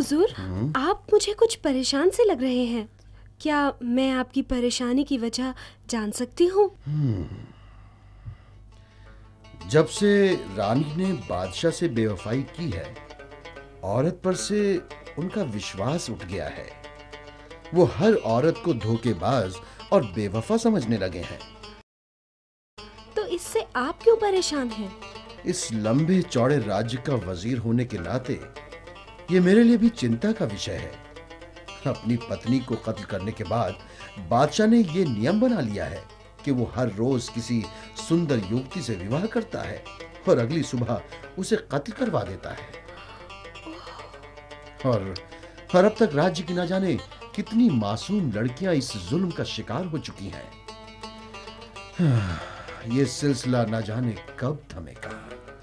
हुजूर, आप मुझे कुछ परेशान से लग रहे हैं। क्या मैं आपकी परेशानी की वजह जान सकती हूँ? जब से रानी ने बादशाह से बेवफाई की है, औरत पर से उनका विश्वास उठ गया है। वो हर औरत को धोखेबाज और बेवफा समझने लगे हैं। तो इससे आप क्यों परेशान हैं? इस लंबे चौड़े राज्य का वजीर होने के नाते ये मेरे लिए भी चिंता का विषय है। अपनी पत्नी को कत्ल करने के बाद बादशाह ने ये नियम बना लिया है कि वो हर रोज किसी सुंदर युवती से विवाह करता है और अगली सुबह उसे कत्ल करवा देता है। और अब तक राज्य की ना जाने कितनी मासूम लड़कियां इस जुल्म का शिकार हो चुकी हैं। ये सिलसिला ना जाने कब थमेगा।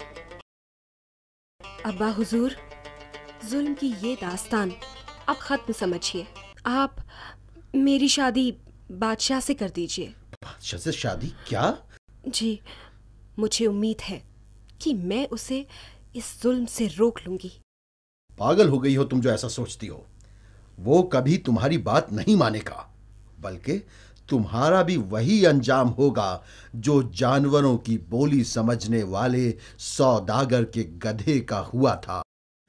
अब्बा हुजूर, जुल्म की ये दास्तान आप खत्म समझिए। आप मेरी शादी बादशाह से कर दीजिए। बादशाह से शादी? क्या? जी, मुझे उम्मीद है कि मैं उसे इस जुल्म से रोक लूंगी। पागल हो गई हो तुम जो ऐसा सोचती हो। वो कभी तुम्हारी बात नहीं मानेगा, बल्कि तुम्हारा भी वही अंजाम होगा जो जानवरों की बोली समझने वाले सौदागर के गधे का हुआ था।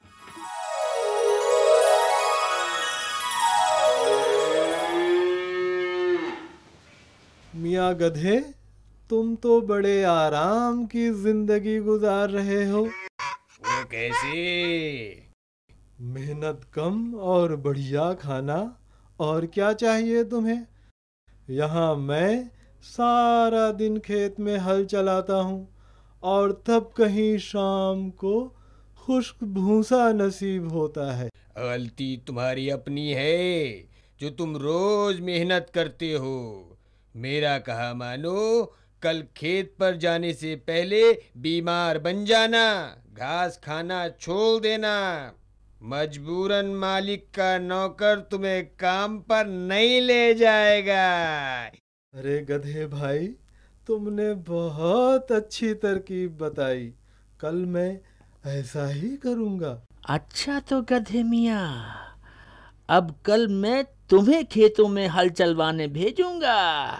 मियाँ गधे, तुम तो बड़े आराम की जिंदगी गुजार रहे हो। वो कैसे? मेहनत कम और बढ़िया खाना, और क्या चाहिए तुम्हें? यहाँ मैं सारा दिन खेत में हल चलाता हूँ और तब कहीं शाम को खुश्क भूसा नसीब होता है। गलती तुम्हारी अपनी है जो तुम रोज मेहनत करते हो। मेरा कहा मानो, कल खेत पर जाने से पहले बीमार बन जाना, घास खाना छोड़ देना। मजबूरन मालिक का नौकर तुम्हें काम पर नहीं ले जाएगा। अरे गधे भाई, तुमने बहुत अच्छी तरकीब बताई। कल मैं ऐसा ही करूँगा। अच्छा तो गधे मियाँ, अब कल मैं तुम्हें खेतों में हल चलवाने भेजूंगा।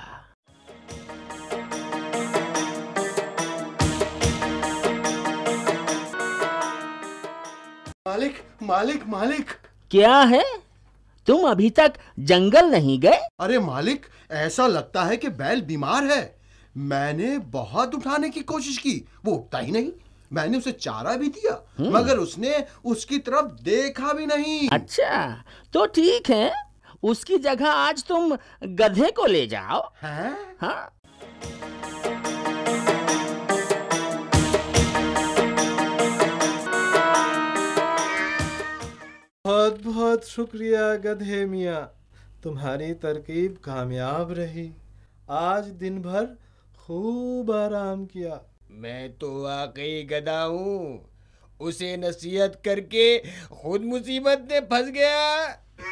मालिक, मालिक, मालिक! क्या है? तुम अभी तक जंगल नहीं गए? अरे मालिक, ऐसा लगता है कि बैल बीमार है। मैंने बहुत उठाने की कोशिश की, वो उठता ही नहीं। मैंने उसे चारा भी दिया, मगर उसने उसकी तरफ देखा भी नहीं। अच्छा, तो ठीक है, उसकी जगह आज तुम गधे को ले जाओ। हैं? हाँ। बहुत बहुत शुक्रिया गधे मियाँ, तुम्हारी तरकीब कामयाब रही। आज दिन भर खूब आराम किया। मैं तो वाकई गधा हूँ। उसे नसीहत करके खुद मुसीबत में फंस गया।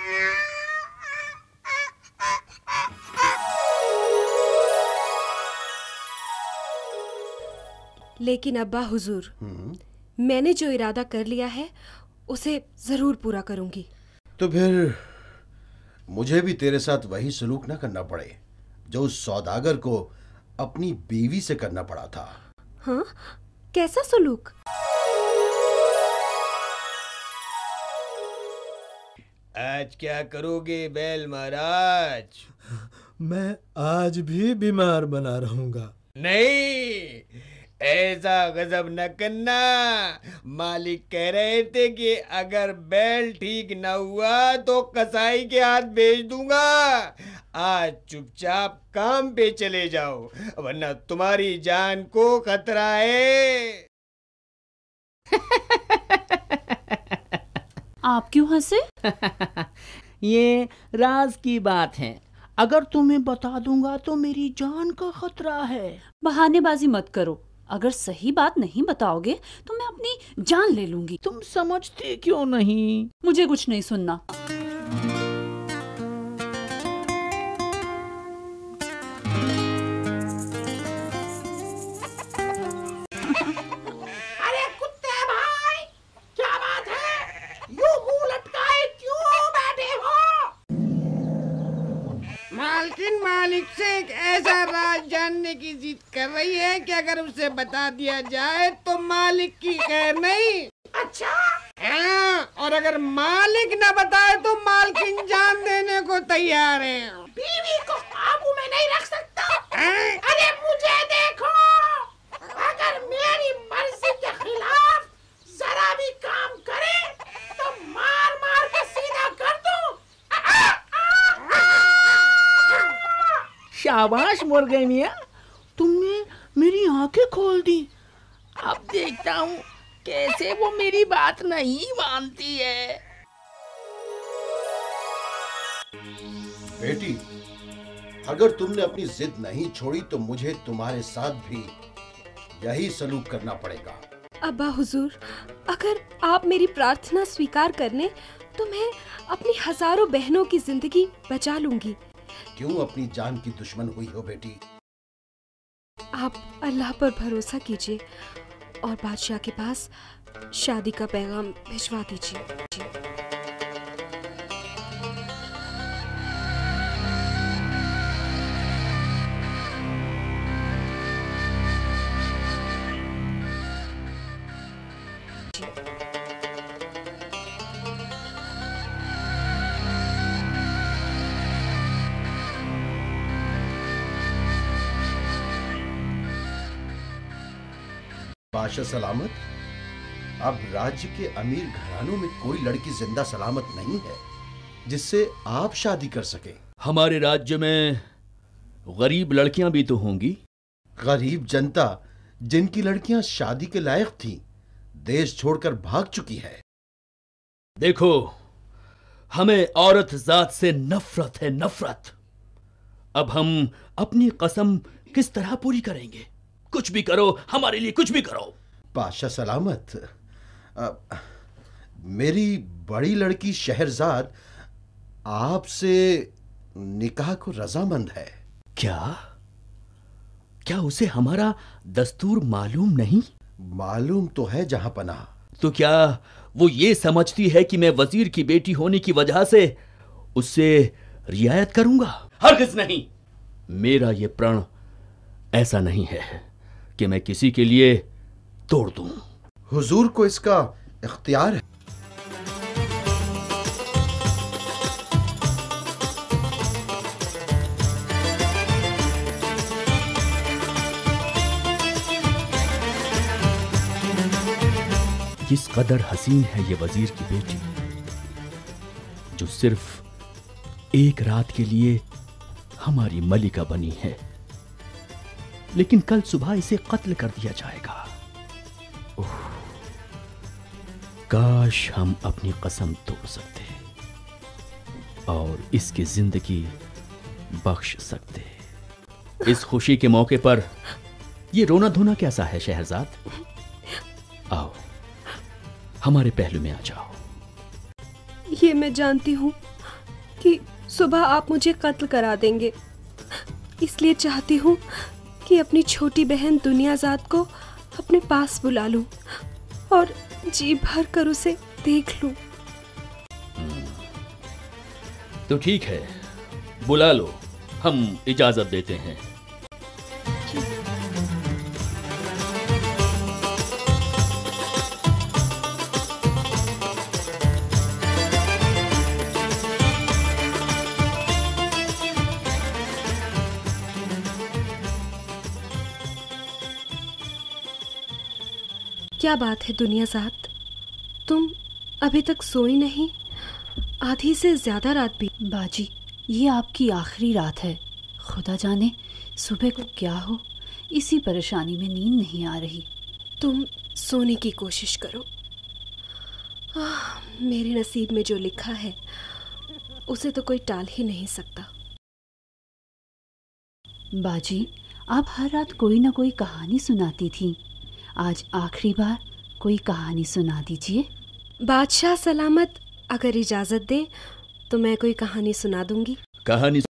लेकिन अब्बा हुजूर, मैंने जो इरादा कर लिया है उसे जरूर पूरा करूंगी। तो फिर मुझे भी तेरे साथ वही सलूक ना करना पड़े जो उस सौदागर को अपनी बीवी से करना पड़ा था। हाँ, कैसा सलूक? आज क्या करोगे बैल महाराज? मैं आज भी बीमार बना रहूंगा। नहीं, ऐसा गजब न करना। मालिक कह रहे थे कि अगर बैल ठीक न हुआ तो कसाई के हाथ भेज दूंगा। आज चुपचाप काम पे चले जाओ, वरना तुम्हारी जान को खतरा है। आप क्यों हंसे? ये राज की बात है, अगर तुम्हें बता दूंगा तो मेरी जान का खतरा है। बहानेबाजी मत करो। अगर सही बात नहीं बताओगे तो मैं अपनी जान ले लूंगी। तुम समझती क्यों नहीं? मुझे कुछ नहीं सुनना। अरे कुत्ते भाई, क्या बात है? यूं मुंह लटकाए जानने की जिद कर रही है कि अगर उसे बता दिया जाए तो मालिक की खैर नहीं। अच्छा हाँ, और अगर मालिक न बताए तो मालकिन जान देने को तैयार है। बीवी को काबू में नहीं रख सकता। हाँ? अरे मुझे देखो, अगर मेरी मर्जी के खिलाफ जरा भी काम करे तो मार मार के सीधा कर दूं। शाबाश मुर्गे मियाँ, तुमने मेरी आंखें खोल दी। अब देखता हूँ कैसे वो मेरी बात नहीं मानती है। बेटी, अगर तुमने अपनी जिद नहीं छोड़ी तो मुझे तुम्हारे साथ भी यही सलूक करना पड़ेगा। अब्बा हुजूर, अगर आप मेरी प्रार्थना स्वीकार कर लें तो मैं अपनी हजारों बहनों की जिंदगी बचा लूंगी। क्यों अपनी जान की दुश्मन हुई हो बेटी? आप अल्लाह पर भरोसा कीजिए और बादशाह के पास शादी का पैगाम भिजवा दीजिए। बादशाह सलामत, अब राज्य के अमीर घरानों में कोई लड़की जिंदा सलामत नहीं है जिससे आप शादी कर सके। हमारे राज्य में गरीब लड़कियां भी तो होंगी। गरीब जनता जिनकी लड़कियां शादी के लायक थीं, देश छोड़कर भाग चुकी है। देखो, हमें औरत जात से नफरत है, नफरत। अब हम अपनी कसम किस तरह पूरी करेंगे? कुछ भी करो, हमारे लिए कुछ भी करो। बादशाह सलामत, मेरी बड़ी लड़की शहरजाद आपसे निकाह को रजामंद है। क्या क्या उसे हमारा दस्तूर मालूम नहीं? मालूम तो है जहां पनाह। तो क्या वो ये समझती है कि मैं वजीर की बेटी होने की वजह से उससे रियायत करूंगा? हरगिज़ नहीं। मेरा ये प्रण ऐसा नहीं है कि मैं किसी के लिए तोड़ दूं। हुजूर को इसका इख्तियार है। किस कदर हसीन है ये वजीर की बेटी, जो सिर्फ एक रात के लिए हमारी मलिका बनी है, लेकिन कल सुबह इसे कत्ल कर दिया जाएगा। ओह, काश हम अपनी कसम तोड़ सकते और इसकी जिंदगी बख्श सकते। इस खुशी के मौके पर ये रोना धोना कैसा है शहरजाद? आओ, हमारे पहलू में आ जाओ। ये मैं जानती हूँ कि सुबह आप मुझे कत्ल करा देंगे, इसलिए चाहती हूँ कि अपनी छोटी बहन दुनियाजाद को अपने पास बुला लूं और जी भर कर उसे देख लूं। तो ठीक है, बुला लो, हम इजाजत देते हैं। क्या बात है दुनियाजाद, तुम अभी तक सोई नहीं? आधी से ज्यादा रात भी। बाजी, ये आपकी आखिरी रात है। खुदा जाने सुबह को क्या हो, इसी परेशानी में नींद नहीं आ रही। तुम सोने की कोशिश करो। मेरे नसीब में जो लिखा है उसे तो कोई टाल ही नहीं सकता। बाजी, आप हर रात कोई ना कोई कहानी सुनाती थी, आज आखिरी बार कोई कहानी सुना दीजिए। बादशाह सलामत अगर इजाजत दे तो मैं कोई कहानी सुना दूंगी। कहानी